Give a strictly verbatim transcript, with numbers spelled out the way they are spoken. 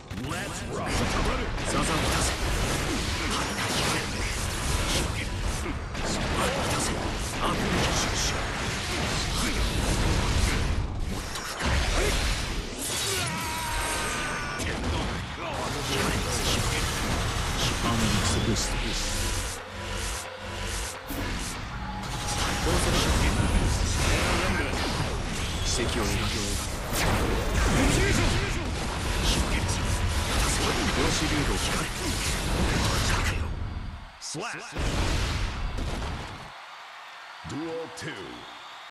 Let's rock. サザンを出せ。反対広げる。その前に出せ。悪に収集。もっと深い。広げる。アーマリックスブースト。殺された。奇跡を描く。量子流動光れ。着よ。 Slap. Duel two.